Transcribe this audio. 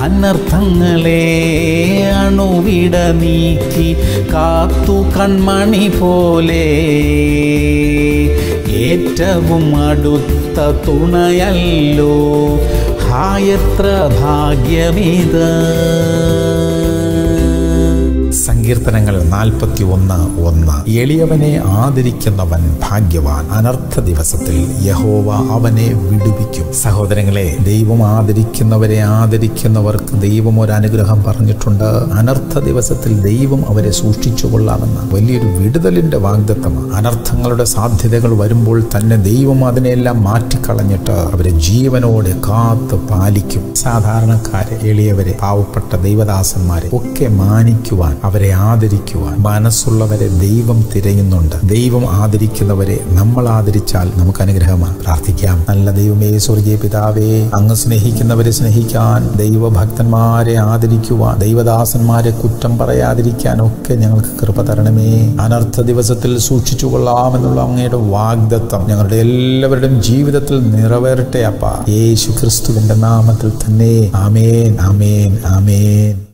അനർത്ഥങ്ങളെ അണുവിട നീക്കി കാത്തു കൺമണി പോലെ ഏറ്റവും അടുത്ത തുണയല്ലോ ഹായത്ര ഭാഗ്യമിത്. സങ്കീർത്തനങ്ങൾ 41:1. എളിയവനെ ആദരിക്കുന്നവൻ ഭാഗ്യവാൻ, അനർത്ഥ ദിവസത്തിൽ യഹോവ അവനെ വിടുവിക്കും. സഹോദരങ്ങളെ, ദൈവം ആദരിക്കുന്നവരെ ആദരിക്കുന്നവർക്ക് ദൈവം ഒരു അനുഗ്രഹം പറഞ്ഞിട്ടുണ്ട്. അനർത്ഥ ദിവസത്തിൽ ദൈവം അവരെ സൂക്ഷിച്ചു കൊള്ളാമെന്ന വലിയൊരു വിടുതലിന്റെ വാഗ്ദത്തമാണ്. അനർത്ഥങ്ങളുടെ സാധ്യതകൾ വരുമ്പോൾ തന്നെ ദൈവം അതിനെല്ലാം മാറ്റിക്കളഞ്ഞിട്ട് അവരെ ജീവനോടെ കാത്ത് പാലിക്കും. സാധാരണക്കാരെ, എളിയവരെ, പാവപ്പെട്ട ദൈവദാസന്മാരെ ഒക്കെ മാനിക്കുവാൻ, അവരെ ആദരിക്കുവാൻ മനസ്സുള്ളവരെ ദൈവം തിരയുന്നുണ്ട്. ദൈവം ആദരിക്കുന്നവരെ നമ്മൾ ആദരിച്ചാൽ നമുക്ക് അനുഗ്രഹമാണ്. പ്രാർത്ഥിക്കാം. നല്ല ദൈവമേ, സ്വർഗീയ പിതാവേ, അങ്ങ് സ്നേഹിക്കുന്നവരെ സ്നേഹിക്കാൻ, ദൈവഭക്തന്മാരെ ആദരിക്കുവാൻ, ദൈവദാസന്മാരെ കുറ്റം പറയാതിരിക്കാൻ ഒക്കെ ഞങ്ങൾക്ക് കൃപ തരണമേ. അനർത്ഥ ദിവസത്തിൽ സൂക്ഷിച്ചു കൊള്ളാമെന്നുള്ള അങ്ങയുടെ വാഗ്ദത്തം ഞങ്ങളുടെ എല്ലാവരുടെയും ജീവിതത്തിൽ നിറവേറട്ടെ അപ്പാ. യേശു ക്രിസ്തുവിന്റെ നാമത്തിൽ തന്നെ. ആമേൻ, ആമേൻ, ആമേൻ.